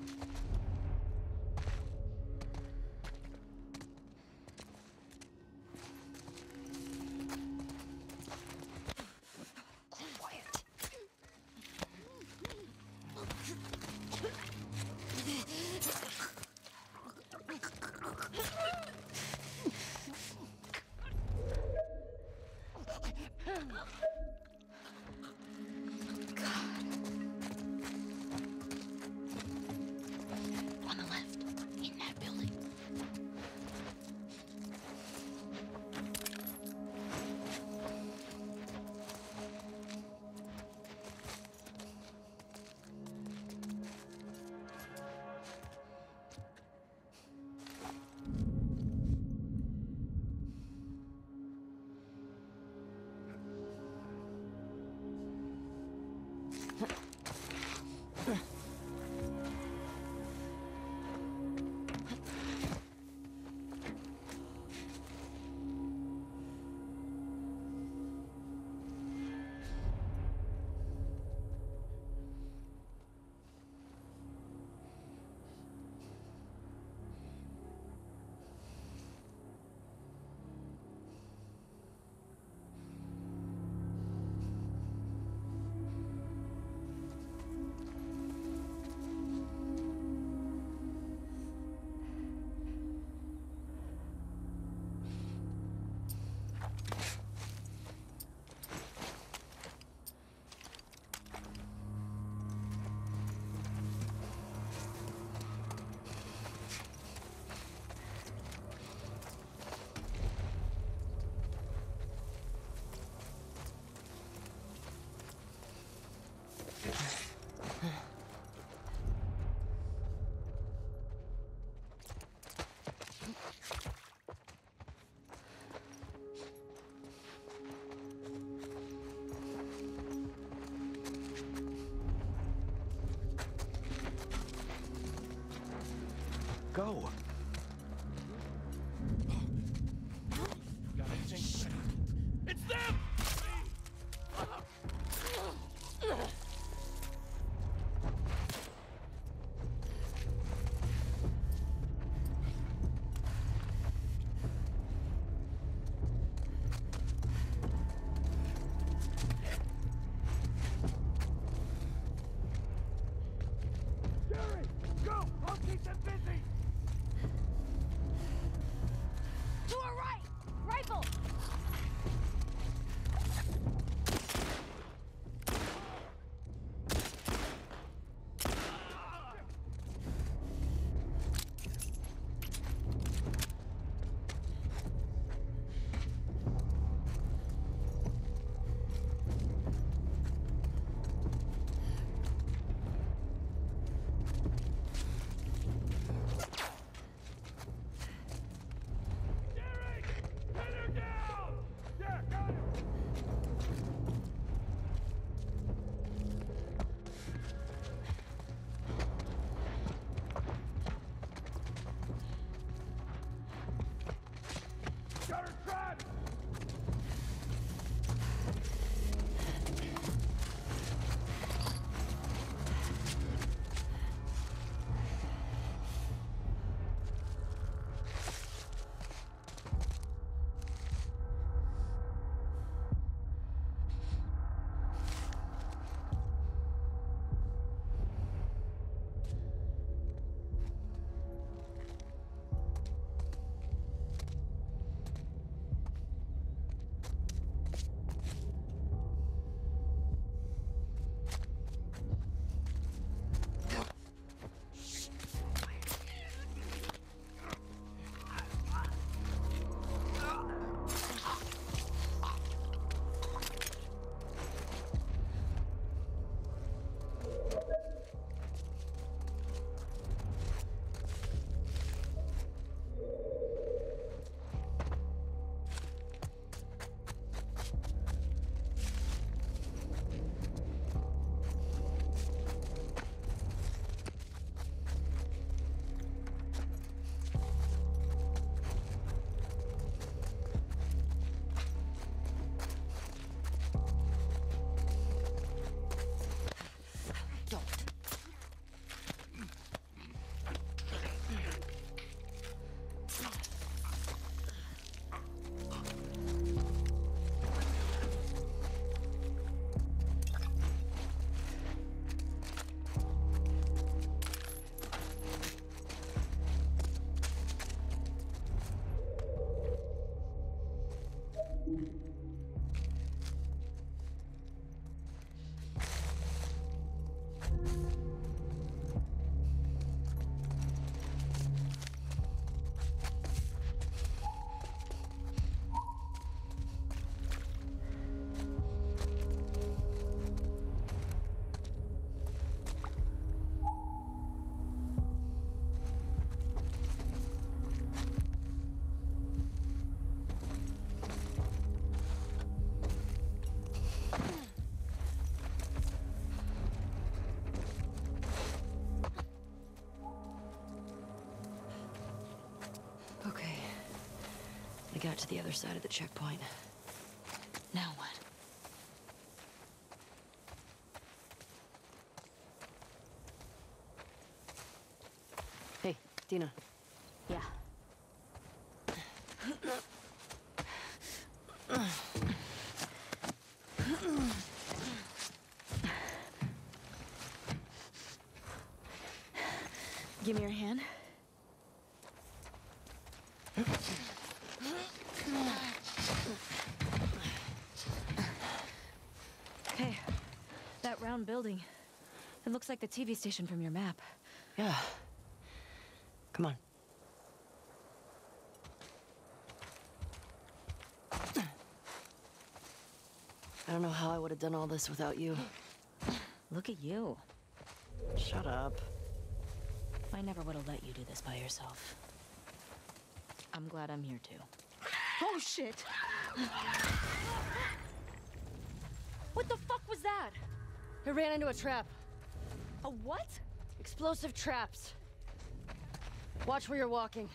On the left, in that building. Go! Got anything? It's them! Jerry, go! I'll keep them busy! got to the other side of the checkpoint. Now what? Hey, Dina. Yeah. Give me your hand. Hey, that round building. It looks like the TV station from your map. Yeah. Come on. I don't know how I would have done all this without you. Look at you. Shut up. I never would have let you do this by yourself. I'm glad I'm here too. Oh shit! What the fuck was that? I ran into a trap. A what? Explosive traps. Watch where you're walking.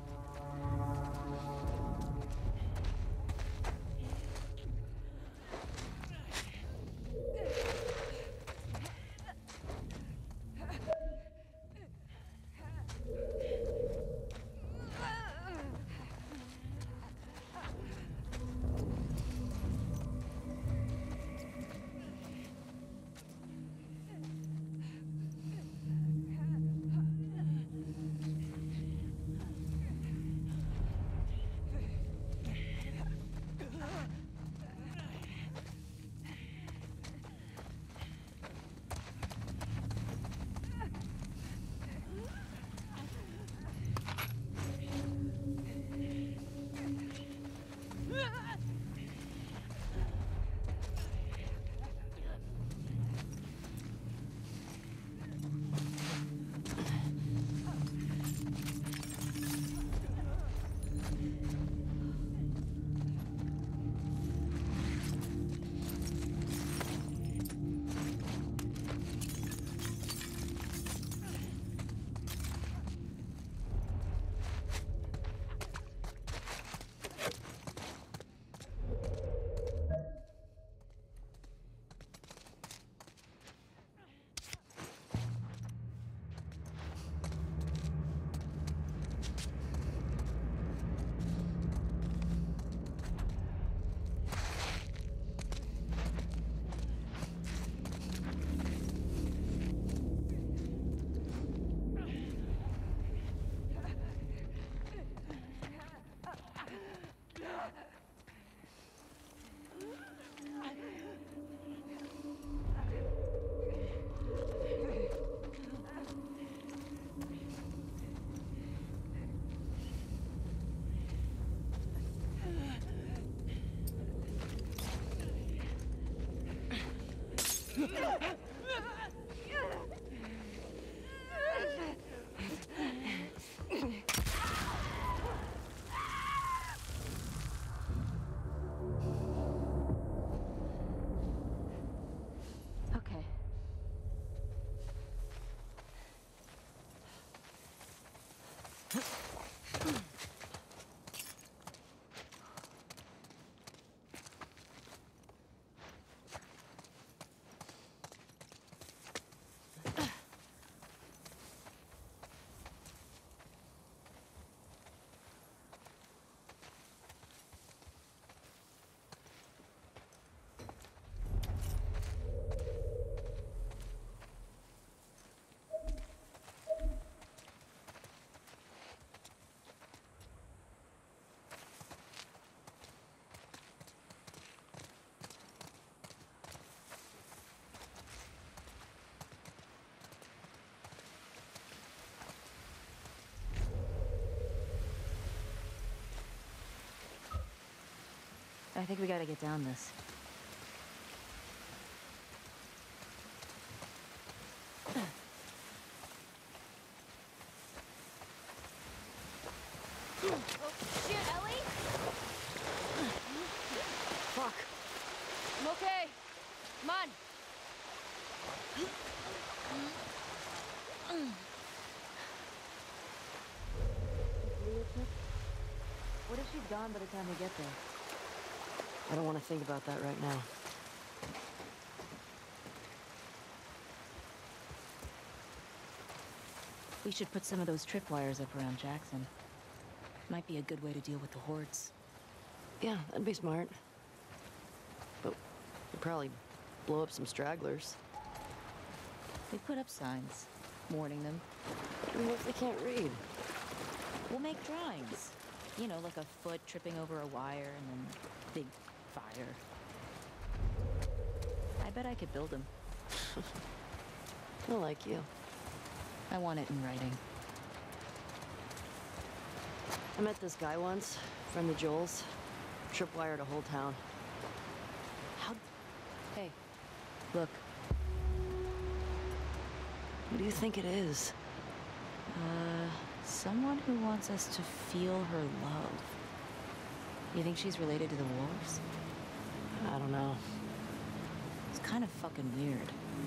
Okay. I think we gotta get down this. Oh, shit, Ellie! Fuck. I'm okay. Come on. What if she's gone by the time we get there. I don't want to think about that right now. We should put some of those tripwires up around Jackson. Might be a good way to deal with the hordes. Yeah, that'd be smart. But we'd probably blow up some stragglers. We put up signs, warning them. And what if they can't read? We'll make drawings. You know, like a foot tripping over a wire and then big fire. I bet I could build them. I like you. I want it in writing. I met this guy once, friend of Joel's. Tripwired a whole town. How... Hey, look. What do you think it is? Someone who wants us to feel her love. You think she's related to the wolves? I don't know. It's kind of fucking weird.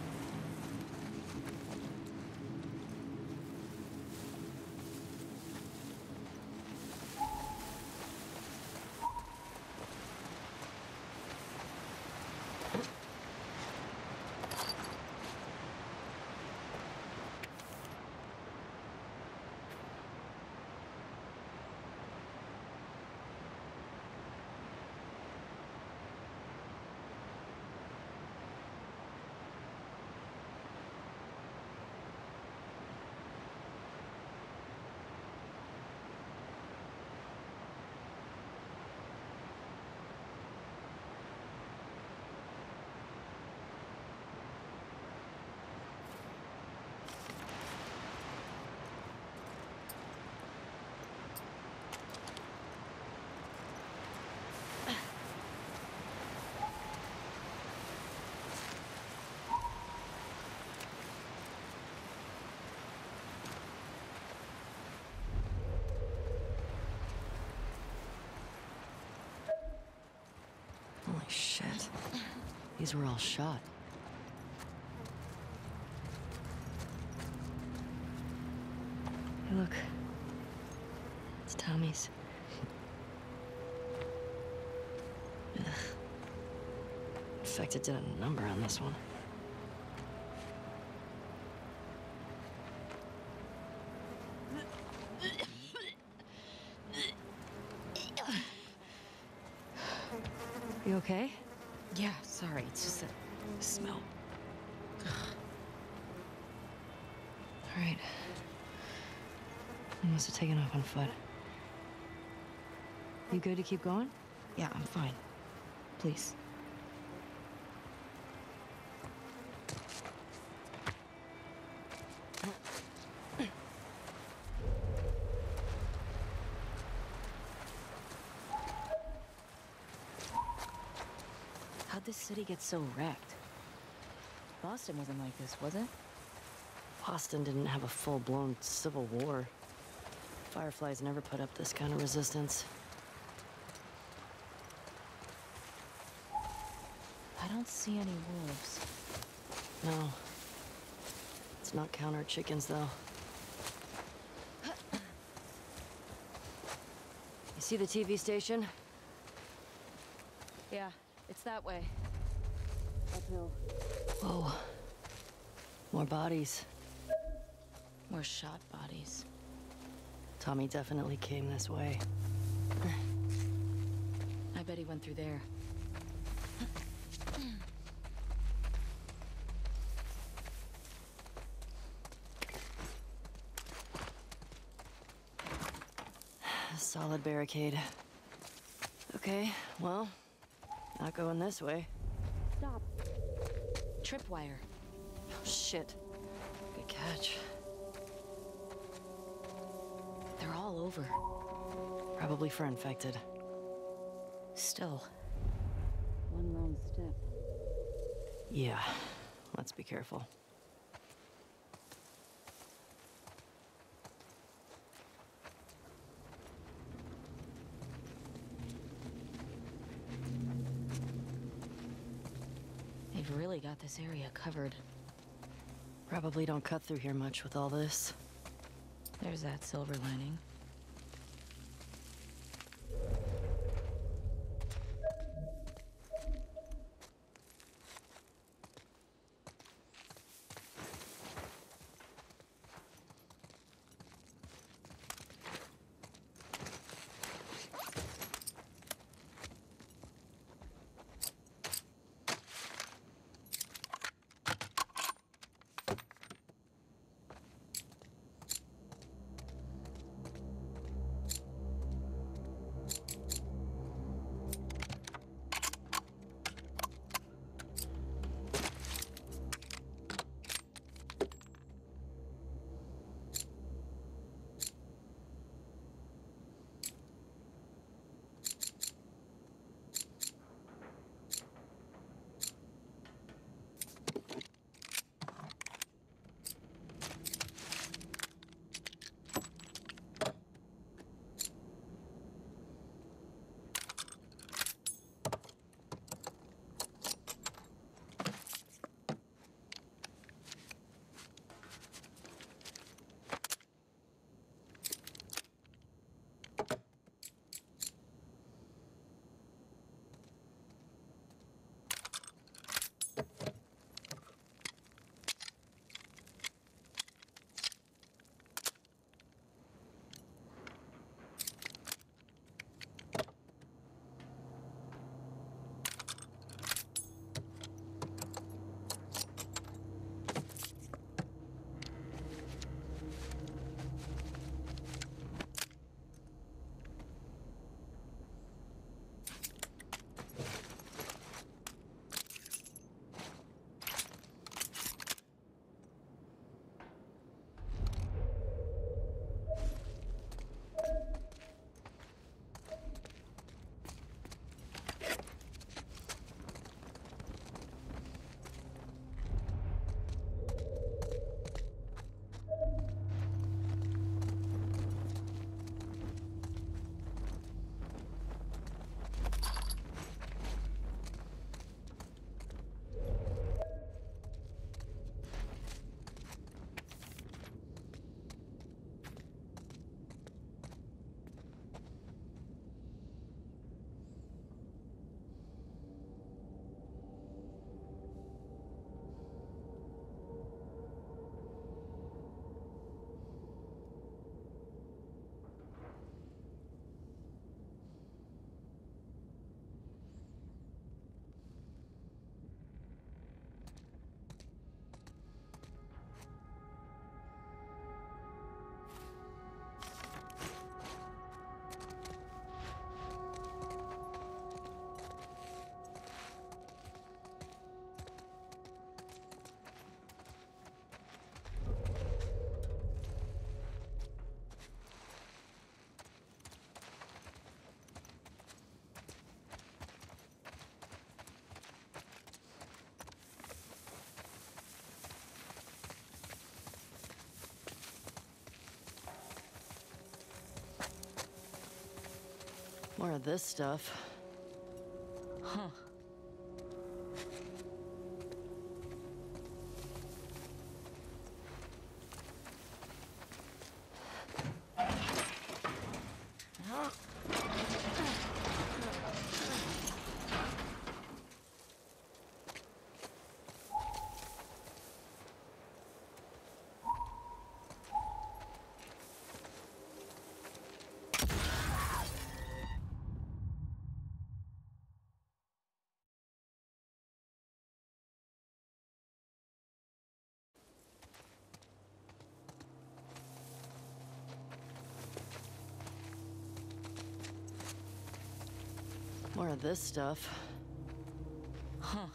Holy shit. These were all shot. Hey, look. It's Tommy's. Ugh. Infected did a number on this one. You okay? Yeah, sorry, it's just a smell. All right. You must have taken off on foot. You good to keep going? Yeah, I'm fine. Please. How'd this city get so wrecked? Boston wasn't like this, was it? Boston didn't have a full-blown civil war. Fireflies never put up this kind of resistance. I don't see any wolves. No. Let's not count our chickens, though. You see the TV station? Yeah, it's that way. Uphill. Whoa. More bodies. More shot bodies. Tommy definitely came this way. I bet he went through there. Solid barricade. Okay, well, not going this way. Stop. Tripwire. Oh, shit. Good catch. They're all over. Probably for infected. Still. One wrong step. Yeah, let's be careful. They've really got this area covered. Probably don't cut through here much with all this. There's that silver lining. More of this stuff. Huh. More of this stuff. Huh.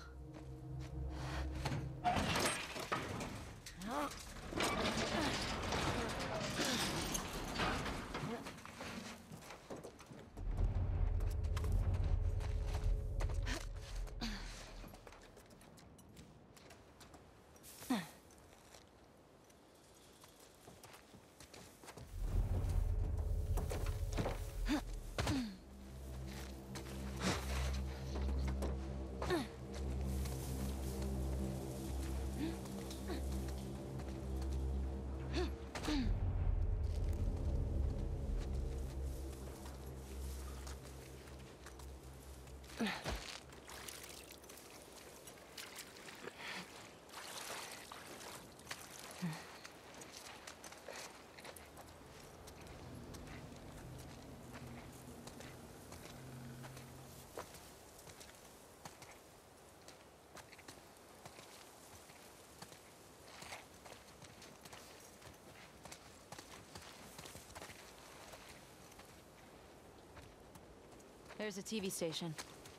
There's a TV station.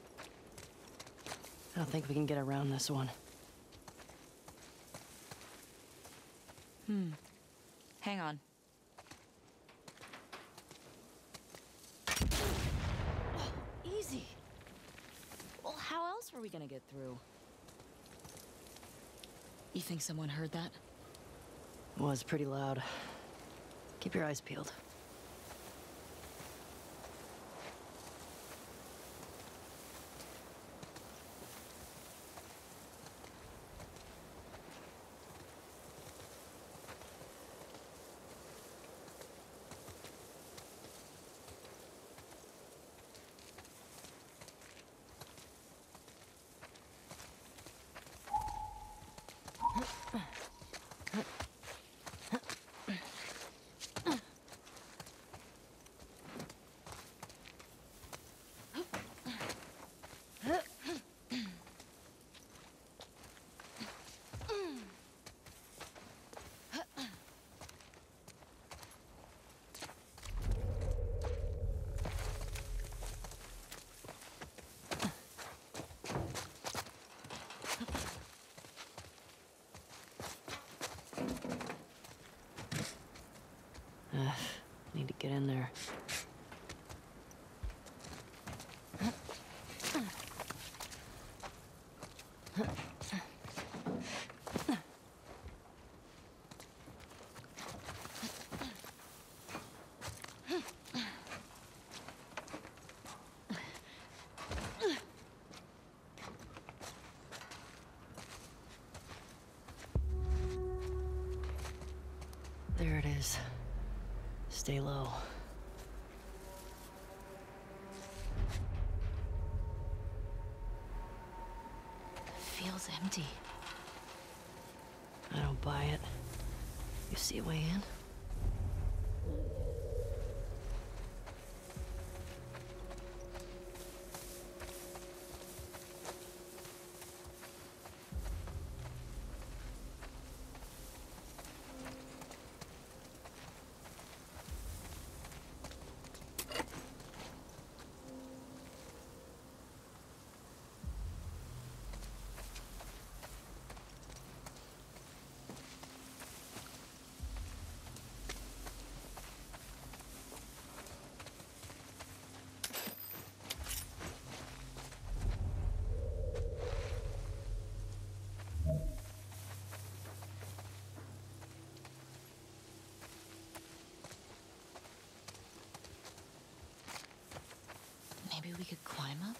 I don't think we can get around this one. Hang on. Easy. Well, how else were we gonna get through? You think someone heard that? It was pretty loud. Keep your eyes peeled. Need to get in there. There it is. Stay low. Feels empty. I don't buy it. You see a way in? climb up?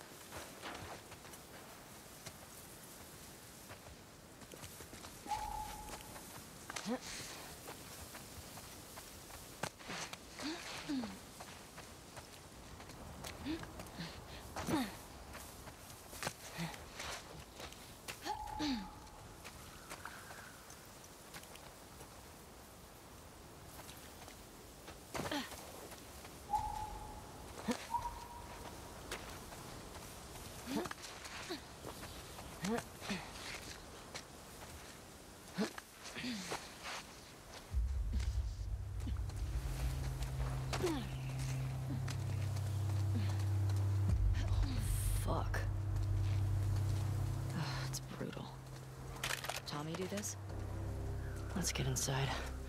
Fuck. It's brutal. Tommy do this? Let's get inside.